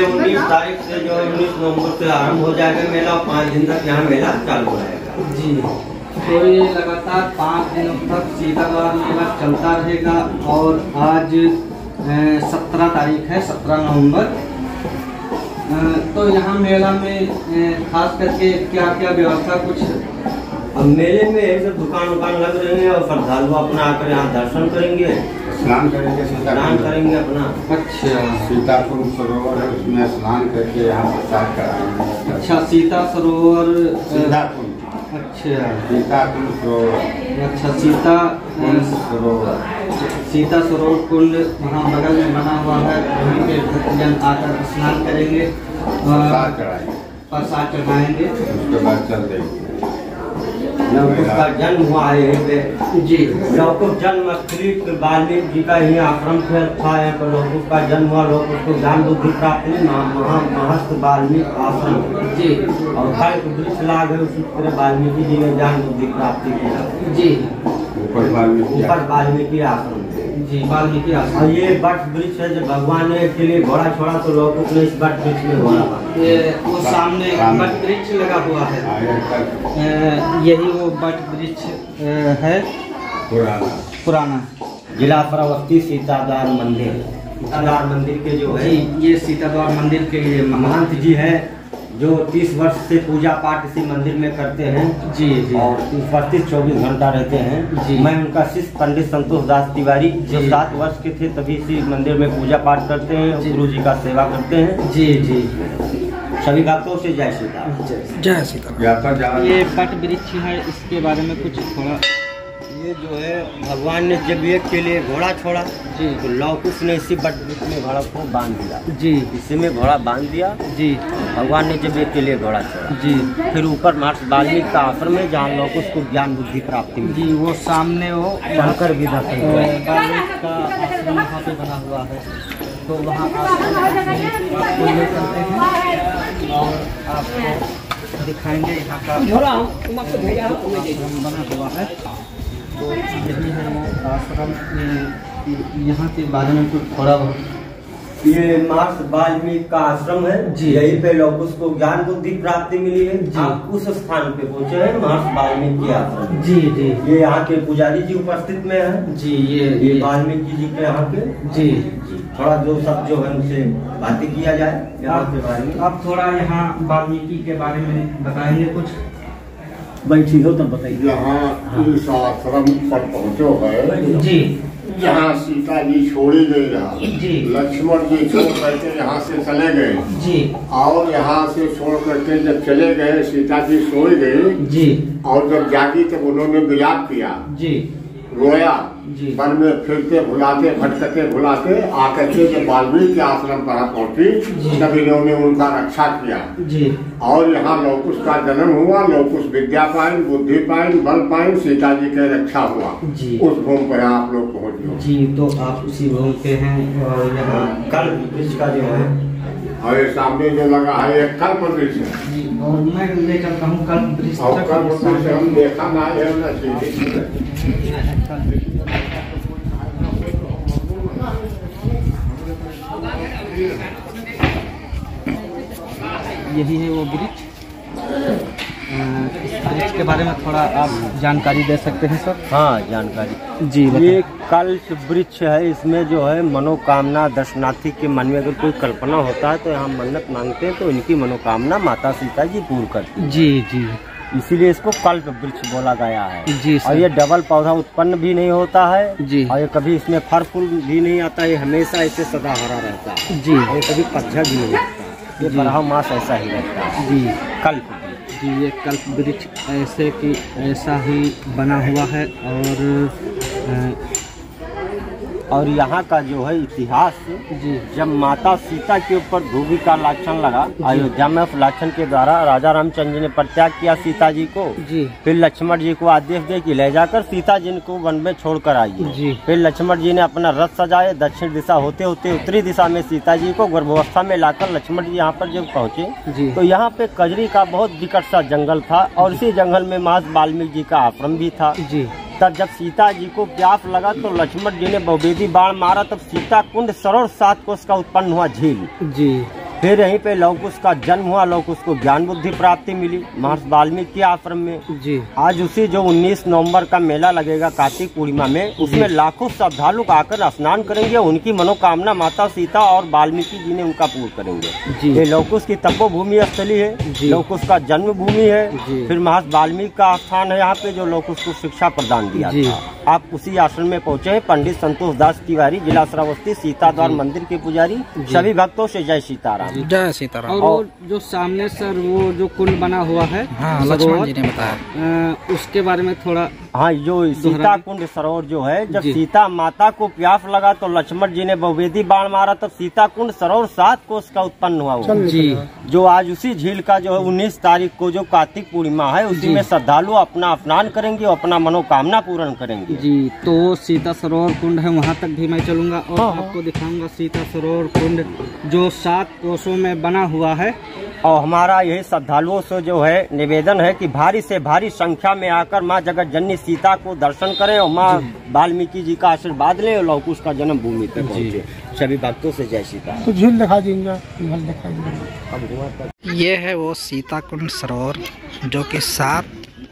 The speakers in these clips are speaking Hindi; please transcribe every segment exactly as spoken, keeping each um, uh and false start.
उन्नीस तारीख से जो उन्नीस नवंबर से आरंभ हो जाएगा मेला, पाँच दिन तक यहाँ मेला चालू रहेगा जी। तो ये लगातार पाँच दिनों तक सीता द्वार मेला चलता रहेगा। और आज सत्रह तारीख है, सत्रह नवंबर। तो यहाँ मेला में खास करके क्या क्या व्यवस्था कुछ? अब मेले में ऐसे दुकान उकान लग रहे हैं और श्रद्धालु अपना आकर यहाँ दर्शन करेंगे, स्नान करेंगे, स्नान करेंगे अपना। अच्छा, सीताकुंड सरोवर है, उसमें स्नान करके यहाँ प्रसाद कराएंगे। अच्छा, सीता सरोवर, सीताकुंड, अच्छा सीताकुंड सरोवर, अच्छा सीता सरोवर, सीता सरोवर कुंड वहाँ बगल में बना हुआ है। वहीं पे भक्तजन आकर स्नान करेंगे, प्रसाद चढ़ाएंगे, प्रसाद चढ़ाएंगे, उसके बाद चल देंगे। लवकुश का जन्म हुआ है यहीं पे जी। लवकुश जन्म कृष्ण वाल्मीकि जी का ही आश्रम था यहाँ पर। लवकुश का जन्म हुआ, लवकुश को ज्ञान बुद्धि प्राप्त हुई महा महस्त वाल्मीकि आश्रम जी। और कल्प वृक्ष लाग है, उसी तरह वाल्मीकि जी ने ज्ञान बुद्धि प्राप्ति किया जी। ऊपर वाल्मीकि ऊपर वाल्मीकि आश्रम जी, वाल्मीकि आश्रम। और ये वट वृक्ष है जो भगवान ने के लिए घोड़ा छोड़ा, तो लवकुश ने इस वट वृक्ष में घोड़ा बांधा। ये वो सामने वट वृक्ष लगा हुआ है, यही वो वट वृक्ष है पुराना पुराना। जिला प्रवस्ती सीताद्वार मंदिर, सीताद्वार मंदिर के जो है ये सीताद्वार मंदिर के महंत जी है जो तीस वर्ष से पूजा पाठ इसी मंदिर में करते हैं जी जी। और उपस्थित चौबीस घंटा रहते हैं जी। मैं उनका शिष्य पंडित संतोष दास तिवारी, जो सात वर्ष के थे तभी इसी मंदिर में पूजा पाठ करते हैं, गुरु जी का सेवा करते हैं। जी जी। सभी भक्तों से जय सीता जय सीता। ये वट वृक्ष है, इसके बारे में कुछ थोड़ा? ये जो है भगवान ने जब एक के लिए घोड़ा छोड़ा जी, तो लवकुश ने इसी वट वृक्ष में घोड़ा को बांध दिया जी। इसी में घोड़ा बांध दिया जी। भगवान ने जब एक के लिए घोड़ा छोड़ा जी। फिर ऊपर महर्षि वाल्मीकि का आश्रम में जहाँ लवकुश को ज्ञान बुद्धि प्राप्ति मिली जी, वो सामने वो शंकर विदा वाल्मीकि का आश्रम वहाँ पे बना हुआ है। तो वहाँ आश्रम ले चलते हैं और आपको दिखाएंगे यहाँ का आश्रम बना हुआ है। तो यही है वो आश्रम। यहाँ के बारे में कुछ थोड़ा बहुत? ये महर्षि वाल्मीकि का आश्रम है जी। यहीं पे लवकुश को ज्ञान बुद्धि प्राप्ति मिली है जी। आप उस स्थान पे पहुँचे हैं महर्षि वाल्मीकि के आश्रम। जी जी। ये यहाँ के पुजारी जी उपस्थित में है जी। ये ये वाल्मीकि जी के यहाँ के जी। थोड़ा जो सब जो है उनसे बातें किया जाए यहाँ के बारे में। आप थोड़ा यहाँ वाल्मीकि के बारे में बताएंगे कुछ? बैठी हो तो बताइए। यहाँ इस आश्रम पर पहुँचो है जी। यहाँ सीता जी छोड़ी गई रहा जी। लक्ष्मण जी छोड़ करके यहाँ से चले गए जी। और यहाँ से छोड़ करके जब चले गए सीता जी सोई गई जी। और जब जागी तब उन्होंने विलाप किया, जी। रोया जी। वन में फिरते भुलाते भटकते भुलाते आकर के जब वाल्मीकि के आश्रम पर पहुंची तब इन्होंने उनका रक्षा किया जी। और यहाँ लवकुश का जन्म हुआ। लवकुश विद्या पाइन, बुद्धि पाइन, बल पाइन, सीता जी के रक्षा हुआ जी। उस भूमि पर आप लोग पहुँच गए जी। तो आप उसी भूमि पे हैं और यहाँ कल्प वृक्ष का जो है और ये सामने जो लगा है ये कल्प वृक्ष है जी। और मैं ले चलता हूँ कल्प वृक्ष। और कल्प वृक्ष हम देखा ना है ना सीधे यही है वो वृक्ष। इस वृक्ष के बारे में थोड़ा आप जानकारी दे सकते हैं सर? हाँ जानकारी जी। ये कल्प वृक्ष है, इसमें जो है मनोकामना दर्शनार्थी के मन में अगर कोई कल्पना होता है तो यहाँ मन्नत मांगते हैं तो इनकी मनोकामना माता सीता जी पूर्ण करती है। जी जी। इसीलिए इसको कल्प वृक्ष बोला गया है जी और ये डबल पौधा उत्पन्न भी नहीं होता है जी। और ये कभी इसमें फल फूल भी नहीं आता, ये हमेशा ऐसे सदा हरा रहता है जी। और ये कभी पतझड़ भी नहीं होता, ये बारह मास ऐसा ही रहता है जी। कल्प जी। ये कल्प वृक्ष ऐसे कि ऐसा ही बना हुआ है। और और यहाँ का जो है इतिहास जी। जब माता सीता के ऊपर धोबी का लाछन लगा अयोध्या में, उस लाछन के द्वारा राजा रामचंद्र जी ने परित्याग किया सीता जी को। जी। फिर लक्ष्मण जी को आदेश दे कि ले जाकर सीता जी को वन में छोड़ कर आइए। जी। फिर लक्ष्मण जी ने अपना रथ सजाए, दक्षिण दिशा होते होते उत्तरी दिशा में सीता जी को गर्भावस्था में लाकर लक्ष्मण जी यहाँ पर जब पहुँचे तो यहाँ पे कजरी का बहुत विकट सा जंगल था और इसी जंगल में महर्षि वाल्मीकि जी का आश्रम भी था। जी। तब जब सीता जी को प्यास लगा तो लक्ष्मण जी ने बहुवेदी बाण मारा, तब सीता कुंड सरोवर सात कोस का उत्पन्न हुआ झील। जी। फिर यहीं पे लवकुश का जन्म हुआ, लवकुश को ज्ञान बुद्धि प्राप्ति मिली महर्षि वाल्मीकि आश्रम में जी। आज उसी जो उन्नीस नवंबर का मेला लगेगा कार्तिक पूर्णिमा में, उसमें लाखों श्रद्धालु आकर स्नान करेंगे, उनकी मनोकामना माता सीता और वाल्मीकि जी ने उनका पूर्ण करेंगे। ये लवकुश की तपोभूमि स्थली है, लवकुश का जन्म भूमि है, फिर महर्षि वाल्मीकि का स्थान है यहाँ पे जो लवकुश को शिक्षा प्रदान दिया था। आप उसी आश्रम में पहुँचे हैं। पंडित संतोष दास तिवारी, जिला श्रावस्ती, सीताद्वार मंदिर के पुजारी, सभी भक्तों से जय सीताराम। जय सीताराम। और वो जो सामने सर वो जो कुंड बना हुआ है, हाँ, लक्ष्मण जी ने बताया, उसके बारे में थोड़ा। हाँ, जो सीता कुंड सरोवर जो है, जब सीता माता को प्यास लगा तो लक्ष्मण जी ने बहुवेदी बाण मारा, तब सीता कुंड सरोवर सात कोस का उत्पन्न हुआ जी। जो आज उसी झील का जो है उन्नीस तारीख को जो कार्तिक पूर्णिमा है, उसी में श्रद्धालु अपना स्नान करेंगे और अपना मनोकामना पूर्ण करेंगे जी। तो सीता सरोवर कुंड है, वहाँ तक भी मैं चलूंगा और हाँ, आपको दिखाऊंगा सीता सरोवर कुंड जो सात कोसों में बना हुआ है। और हमारा यही श्रद्धालुओं से जो है निवेदन है कि भारी से भारी संख्या में आकर माँ जगत जननी सीता को दर्शन करें और माँ वाल्मीकि जी का आशीर्वाद लें और लवकुश का जन्म भूमि तक पहुँचे। सभी भक्तों से जय सीता। तो झील दिखा देंगे, झील दिखा देंगे। ये है वो सीता कुंड सरोवर जो कि सात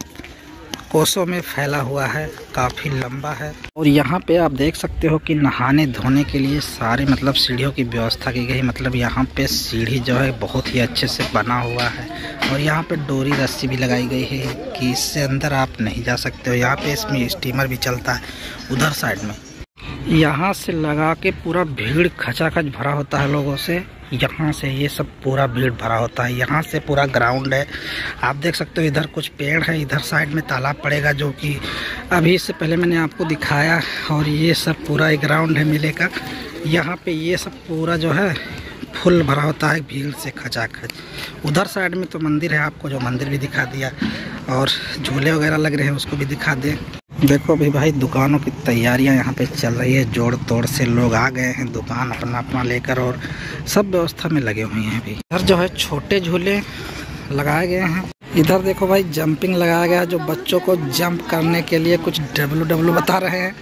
कोसों में फैला हुआ है, काफ़ी लंबा है। और यहाँ पे आप देख सकते हो कि नहाने धोने के लिए सारे मतलब सीढ़ियों की व्यवस्था की गई। मतलब यहाँ पे सीढ़ी जो है बहुत ही अच्छे से बना हुआ है और यहाँ पे डोरी रस्सी भी लगाई गई है कि इससे अंदर आप नहीं जा सकते हो। यहाँ पे इसमें स्टीमर भी चलता है उधर साइड में। यहाँ से लगा के पूरा भीड़ खचाखच भरा होता है लोगों से। यहाँ से ये सब पूरा भीड़ भरा होता है। यहाँ से पूरा ग्राउंड है, आप देख सकते हो। इधर कुछ पेड़ है, इधर साइड में तालाब पड़ेगा जो कि अभी इससे पहले मैंने आपको दिखाया। और ये सब पूरा एक ग्राउंड है मेले का। यहाँ पे ये सब पूरा जो है फुल भरा होता है भीड़ से खचाखच। उधर साइड में तो मंदिर है, आपको जो मंदिर भी दिखा दिया और झूले वगैरह लग रहे हैं उसको भी दिखा दें। देखो भी भाई दुकानों की तैयारियां यहाँ पे चल रही है, जोड़ तोड़ से लोग आ गए हैं दुकान अपना अपना लेकर और सब व्यवस्था में लगे हुए हैं। अभी इधर जो है छोटे झूले लगाए गए हैं। इधर देखो भाई जंपिंग लगाया गया है जो बच्चों को जंप करने के लिए कुछ डब्लू डब्लू बता रहे हैं।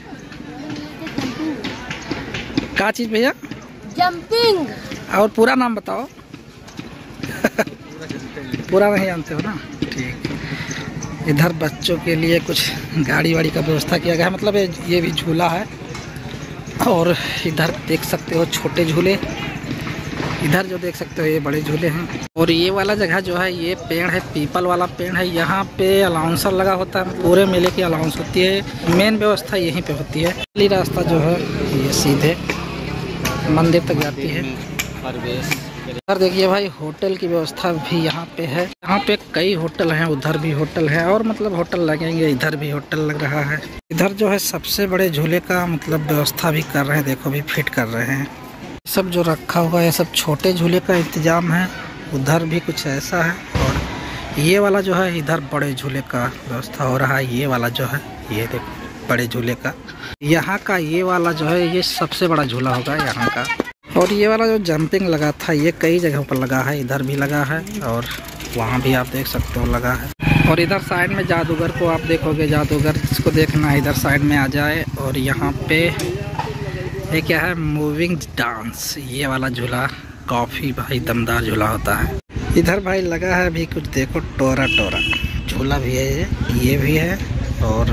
क्या चीज़ भैया? जंपिंग। और पूरा नाम बताओ। पूरा नहीं जानते हो ना, ठीक। इधर बच्चों के लिए कुछ गाड़ी वाड़ी का व्यवस्था किया गया है, मतलब ये भी झूला है। और इधर देख सकते हो छोटे झूले, इधर जो देख सकते हो ये बड़े झूले हैं। और ये वाला जगह जो है ये पेड़ है, पीपल वाला पेड़ है। यहाँ पे अलाउंसर लगा होता है, पूरे मेले की अलाउंस होती है। मेन व्यवस्था यहीं पे होती है। ये रास्ता जो है ये सीधे मंदिर तक जाती है। इधर देखिए भाई होटल की व्यवस्था भी यहाँ पे है। यहाँ पे कई होटल हैं, उधर भी होटल है और मतलब होटल लगेंगे, इधर भी होटल लग रहा है। इधर जो है सबसे बड़े झूले का मतलब व्यवस्था भी कर रहे हैं, देखो भी फिट कर रहे हैं। सब जो रखा हुआ है सब छोटे झूले का इंतजाम है। उधर भी कुछ ऐसा है और ये वाला जो है इधर बड़े झूले का व्यवस्था हो रहा है। ये वाला जो है ये देखो बड़े झूले का, यहाँ का ये वाला जो है ये सबसे बड़ा झूला होगा यहाँ का। और ये वाला जो जंपिंग लगा था ये कई जगहों पर लगा है, इधर भी लगा है और वहाँ भी आप देख सकते हो लगा है। और इधर साइड में जादूगर को आप देखोगे, जादूगर जिसको देखना है इधर साइड में आ जाए। और यहाँ पे ये क्या है, मूविंग डांस, ये वाला झूला काफ़ी भाई दमदार झूला होता है। इधर भाई लगा है अभी कुछ देखो टोरा टोरा झूला भी है, ये ये भी है। और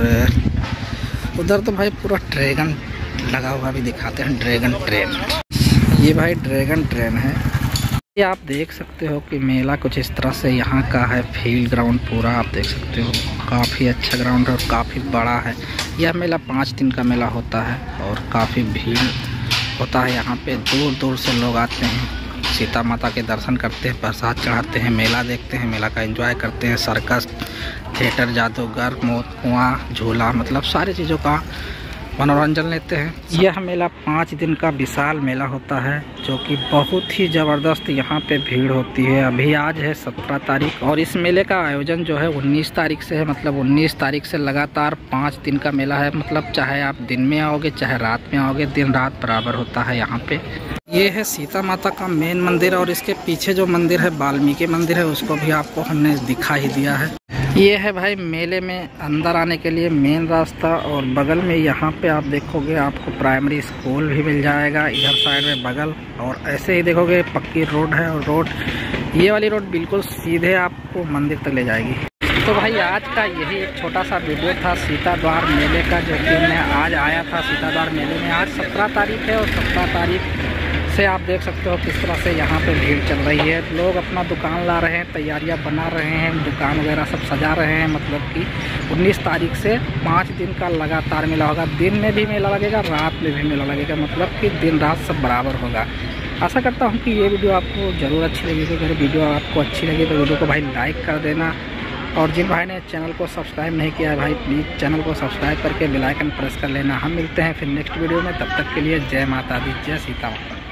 उधर तो भाई पूरा ड्रैगन लगा हुआ भी दिखाते हैं, ड्रैगन ट्रेन। ये भाई ड्रैगन ट्रेन है। ये आप देख सकते हो कि मेला कुछ इस तरह से यहाँ का है। फील्ड ग्राउंड पूरा आप देख सकते हो, काफ़ी अच्छा ग्राउंड है और काफ़ी बड़ा है। यह मेला पाँच दिन का मेला होता है और काफ़ी भीड़ होता है यहाँ पे। दूर दूर से लोग आते हैं, सीता माता के दर्शन करते हैं, प्रसाद चढ़ाते हैं, मेला देखते हैं, मेला का एंजॉय करते हैं। सर्कस, थिएटर, जादूगर, मौत कुआं, झूला, मतलब सारी चीज़ों का मनोरंजन लेते हैं। यह मेला पाँच दिन का विशाल मेला होता है जो कि बहुत ही ज़बरदस्त यहाँ पे भीड़ होती है। अभी आज है सत्रह तारीख और इस मेले का आयोजन जो है उन्नीस तारीख से है। मतलब उन्नीस तारीख से लगातार पाँच दिन का मेला है। मतलब चाहे आप दिन में आओगे चाहे रात में आओगे, दिन रात बराबर होता है यहाँ पे। ये है सीता माता का मेन मंदिर और इसके पीछे जो मंदिर है वाल्मीकि मंदिर है, उसको भी आपको हमने दिखा ही दिया है। ये है भाई मेले में अंदर आने के लिए मेन रास्ता, और बगल में यहाँ पे आप देखोगे आपको प्राइमरी स्कूल भी मिल जाएगा इधर साइड में बगल। और ऐसे ही देखोगे पक्की रोड है, और रोड ये वाली रोड बिल्कुल सीधे आपको मंदिर तक ले जाएगी। तो भाई आज का यही एक छोटा सा वीडियो था सीता द्वार मेले का, जो कि मैं आज आया था सीता द्वार मेले में। आज सत्रह तारीख है और सत्रह तारीख से आप देख सकते हो किस तरह से यहाँ पे भीड़ चल रही है। लोग अपना दुकान ला रहे हैं, तैयारियां बना रहे हैं, दुकान वगैरह सब सजा रहे हैं। मतलब कि उन्नीस तारीख से पाँच दिन का लगातार मेला होगा। दिन में भी मेला लगेगा, रात में भी मेला लगेगा, मतलब कि दिन रात सब बराबर होगा। आशा करता हूँ कि ये वीडियो आपको ज़रूर अच्छी लगेगी। अगर वीडियो आपको अच्छी लगी तो वीडियो को भाई लाइक कर देना, और जिन भाई ने चैनल को सब्सक्राइब नहीं किया है भाई प्लीज़ चैनल को सब्सक्राइब करके बेल आइकन प्रेस कर लेना। हम मिलते हैं फिर नेक्स्ट वीडियो में, तब तक के लिए जय माता दी, जय सीता माता।